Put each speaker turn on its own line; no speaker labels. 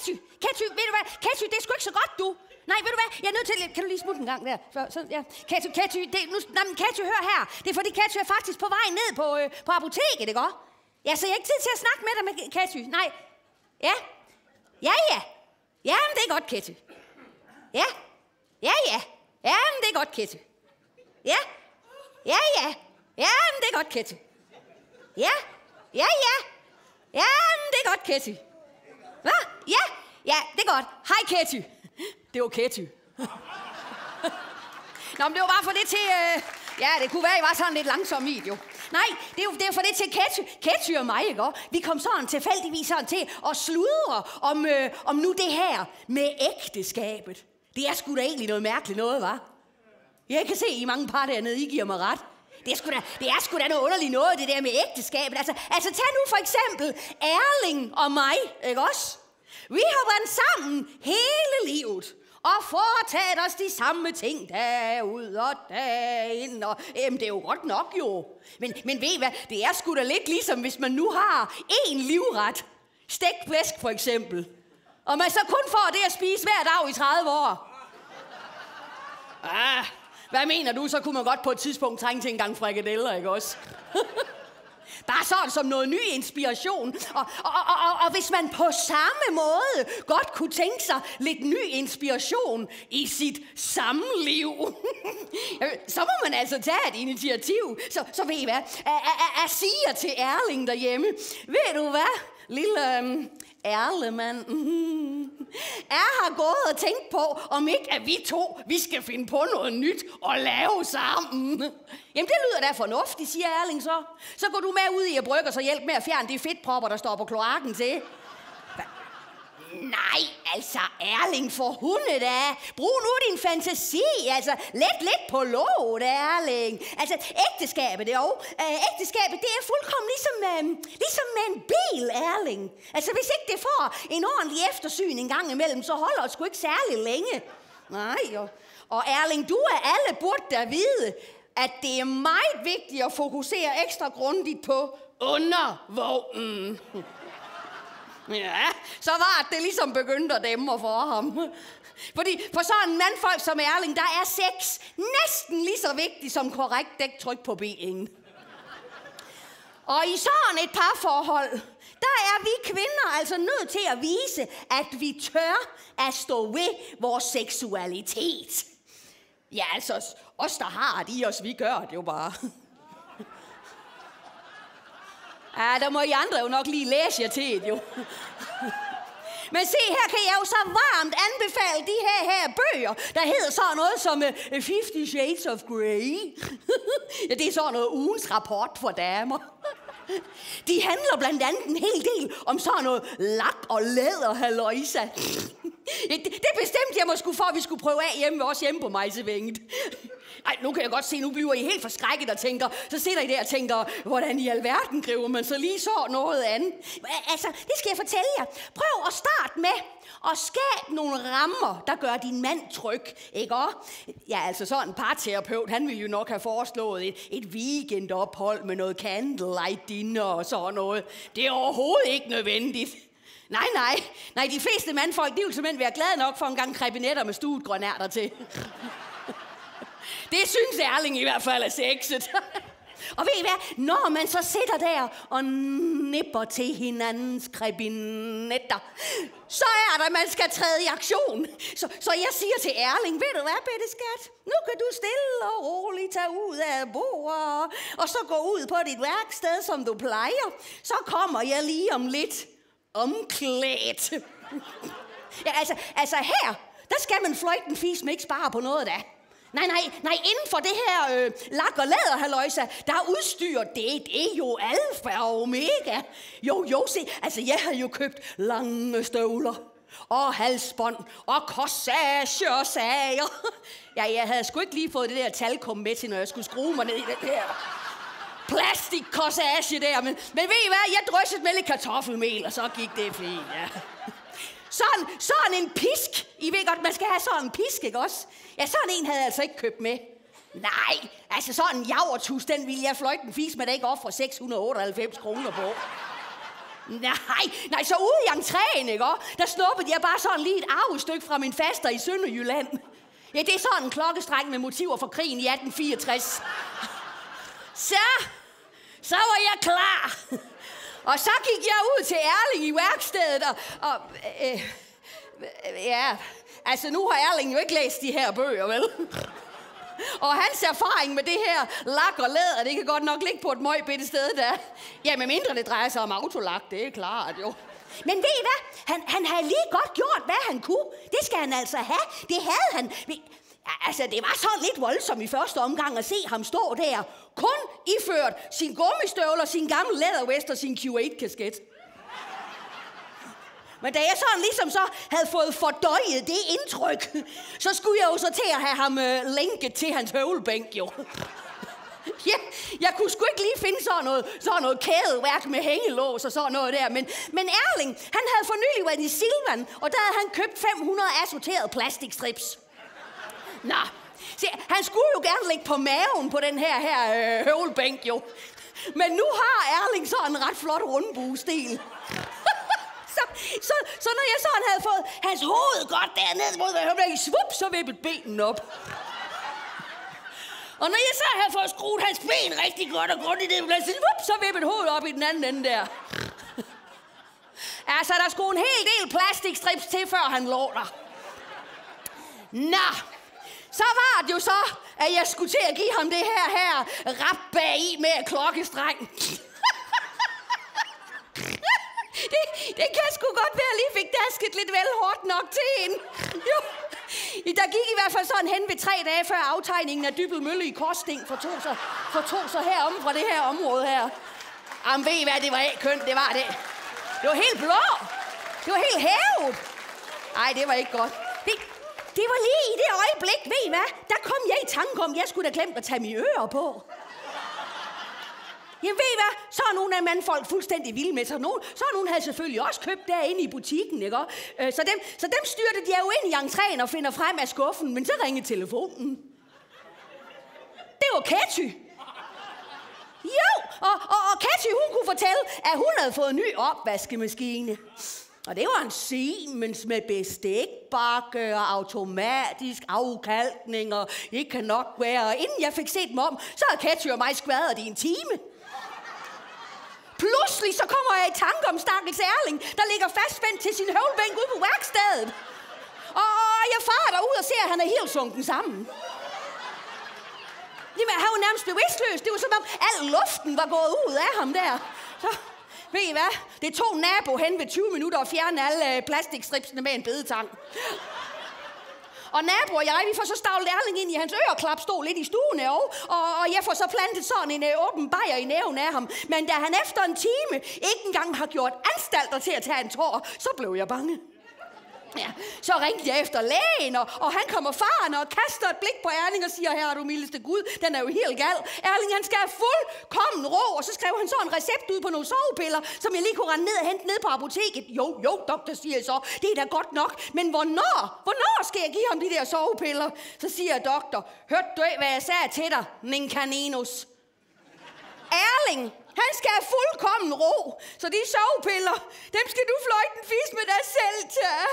Ketty, ved du hvad? Ketty, det er sgu ikke så godt, du. Nej, ved du hvad? Jeg er nødt til... Kan du lige smutte en gang der? Så, ja. Ketty, Ketty, hør her. Det er fordi Ketty er faktisk på vej ned på apoteket, ikke også? Ja, så jeg har ikke tid til at snakke med dig med Ketty. Nej. Ja. Ja. Jamen, det er godt, Ketty. Ja. Jamen, det er godt, Ketty. Ja. Jamen, det er godt, Ketty. Ja. Jamen, det er godt, Ketty. Hvad? Ja, det er godt. Hej, Ketty. Det var Ketty. Nå, men det var bare for det til... Ja, det kunne være, I var sådan lidt langsom i, jo. Nej, det er for det til Ketty og mig, ikke? Vi kom sådan tilfældigvis sådan til at sludre om nu det her med ægteskabet. Det er sgu da egentlig noget mærkeligt noget, hva'? Jeg kan se, I mange par dernede, I giver mig ret. Det er sgu da noget underligt noget, det der med ægteskabet. Altså tag nu for eksempel Erling og mig, ikke også? Vi har været sammen hele livet og foretaget os de samme ting derud og derind. Og, det er jo godt nok jo. Men ved I hvad, det er sgu da lidt ligesom, hvis man nu har én livret. Stegt flæsk for eksempel. Og man så kun får det at spise hver dag i 30 år. Hvad mener du? Så kunne man godt på et tidspunkt trænge til en gang frikadeller, ikke også? Bare sådan som noget ny inspiration. Og hvis man på samme måde godt kunne tænke sig lidt ny inspiration i sit samliv, så må man altså tage et initiativ. Så ved I hvad? Jeg siger til Erling derhjemme, ved du hvad, lille Erlemand, jeg har gået og tænkt på, om ikke at vi skal finde på noget nyt og lave sammen. Jamen det lyder da fornuftigt, siger Erling så. Så går du med ud i at brygge og så hjælp med at fjerne de fedtpropper, der står på kloakken til. Nej, altså Erling, for hunde da. Brug nu din fantasi, altså let på låget, Erling. Altså ægteskabet, det er fuldkommen ligesom med en bil, Erling. Altså hvis ikke det får en ordentlig eftersyn en gang imellem, så holder det sgu ikke særlig længe. Nej, og Erling, du af alle burde da vide, at det er meget vigtigt at fokusere ekstra grundigt på undervognen. Ja, så var det ligesom begyndte at dæmme for ham. Fordi for sådan en mandfolk som Erling, der er sex næsten lige så vigtigt som korrekt dæktryk på bilen. Og i sådan et parforhold, der er vi kvinder altså nødt til at vise, at vi tør at stå ved vores seksualitet. Ja, altså os, der har det i os, vi gør det jo bare. Ja, der må I andre jo nok lige læse jer til det, jo. Men se, her kan jeg jo så varmt anbefale de her bøger, der hedder sådan noget som 50 Shades of Grey. Ja, det er sådan noget ugens rapport for damer. De handler blandt andet en hel del om sådan noget lak og læder, halløjsa. Det bestemte jeg mig sgu for, at vi skulle prøve af hjemme på Mejsevænget. Ej, nu kan jeg godt se, nu bliver I helt forskrækket og tænker, så sidder I der og tænker, hvordan i alverden griber man så lige så noget andet. Altså, det skal jeg fortælle jer. Prøv at starte med at skabe nogle rammer, der gør din mand tryg, ikke også? Ja, altså sådan en parterapeut, han ville jo nok have foreslået et weekendophold med noget candlelight dinner og sådan noget. Det er overhovedet ikke nødvendigt. Nej, de fleste mandfolk, de vil simpelthen være glade nok for en gang krebinetter med stuet grønærter til. Det synes Erling i hvert fald er sexet. Og ved I hvad? Når man så sidder der og nipper til hinandens krebinetter, så er der, man skal træde i aktion. Så jeg siger til Erling, ved du hvad, Bette skat? Nu kan du stille og roligt tage ud af bordet, og så gå ud på dit værksted, som du plejer. Så kommer jeg lige om lidt omklædt. Ja, altså her, der skal man fløjte en fis, men ikke spare på noget da. Nej, inden for det her lak- og læderhalløjsa, der er udstyr, det er jo alfa og omega. Jo, se, altså jeg har jo købt lange støvler og halsbånd og corsage og sager. Ja, jeg havde sgu ikke lige fået det der talkum med til, når jeg skulle skrue mig ned i den her plastikcorsage der. Men ved I hvad, jeg dryssede med lidt kartoffelmel, og så gik det fint, ja. Sådan en pisk. I ved godt, man skal have sådan en pisk, ikke også? Ja, sådan en havde jeg altså ikke købt med. Nej, altså sådan en javertus, den ville jeg fløjte en fis, men det ikke ofre 698 kroner på. Nej, så ude i entréen, ikke? Der snuppede jeg bare sådan lige et arvestykke fra min faster i Sønderjylland. Ja, det er sådan en klokkestreng med motiver for krigen i 1864. Så var jeg klar. Og så gik jeg ud til Erling i værkstedet, ja, altså nu har Erling jo ikke læst de her bøger, vel? Og hans erfaring med det her lak og læder, det kan godt nok ligge på et møgbitte sted der. Ja, med mindre det drejer sig om autolak, det er klart jo. Men ved I hvad? Han havde lige godt gjort, hvad han kunne. Det skal han altså have. Det havde han. Altså, det var så lidt voldsomt i første omgang at se ham stå der. Kun iført sin gummistøvler, sin gamle lædervest og sin Q8-kasket. Men da jeg sådan ligesom så havde fået fordøjet det indtryk, så skulle jeg jo så til at have ham lænket til hans høvlebænk, jo. Ja, jeg kunne sgu ikke lige finde sådan noget kædeværk med hængelås og sådan noget der. Men Erling, han havde for nylig været i Silvan, og der havde han købt 500 assorterede plastikstrips. Nå, se, han skulle jo gerne ligge på maven på den her høvlebænk, jo. Men nu har Erling så en ret flot rundbuestil. Så når jeg sådan havde fået hans hoved godt dernede mod høvlebænken, svup, så vippede benen op. Og når jeg så havde fået skruet hans ben rigtig godt og grundigt ned, så vippede hovedet op i den anden ende der. Altså, der skulle en hel del plastikstrips til, før han lå der. Nå, så var det jo så, at jeg skulle til at give ham det her rap bagi med klokkestreng. Det kan sgu godt være, at jeg lige fik dasket lidt vel hårdt nok til hende. Jo. Der gik i hvert fald sådan hen ved 3 dage før aftegningen af Dybbøl Mølle i Korsting fortog sig herom fra det her område her. Jamen ved I hvad, det var A-kønt, det var det. Det var helt blå. Det var helt hævet. Ej, det var ikke godt. Det var lige i det øjeblik, ved I hvad? Der kom jeg i tanke om, jeg skulle da glemt at tage mine ører på. Jamen ved I hvad? Så er nogle af mandfolk fuldstændig vilde med sig. Så er nogle havde selvfølgelig også købt derinde i butikken, ikke? Så dem styrte de jo ind i entréen og finder frem af skuffen, men så ringede telefonen. Det var Ketty. Jo, og Ketty, hun kunne fortælle, at hun havde fået en ny opvaskemaskine. Og det var en Siemens med bestikbakke og automatisk afkalkning, og det kan nok være. Og inden jeg fik set dem om, så havde Ketty og mig skvadret i en time. Pludselig så kommer jeg i tanke om stakkels Erling, der ligger fastspændt til sin høvlebænk ude på værkstedet. Og jeg farer derud og ser, at han er helt sunken sammen. Jamen, han var nærmest bevidstløs. Det var som om al luften var gået ud af ham der. Så, ved I hvad? Det tog nabo hen ved 20 minutter at fjerne alle plastikstripsene med en bedetang. Og nabo og jeg, vi får så stavlet Erling ind i hans øreklap, stod lidt i stuen og jeg får så plantet sådan en åben bajer i næven af ham. Men da han efter en time ikke engang har gjort anstalter til at tage en tår, så blev jeg bange. Ja, så ringte jeg efter lægen, og han kommer farende og kaster et blik på Erling og siger, her er du mildeste Gud, den er jo helt gal. Erling, han skal have fuldkommen ro, og så skrev han så en recept ud på nogle sovepiller, som jeg lige kunne rende ned og hente ned på apoteket. Jo, doktor, siger jeg så, det er da godt nok, men hvornår skal jeg give ham de der sovepiller? Så siger jeg, doktor, hørte du ikke, hvad jeg sagde til dig, min kaninus? Erling, han skal have fuldkommen ro, så de sovepiller, dem skal du fløjte en fisk med dig selv til.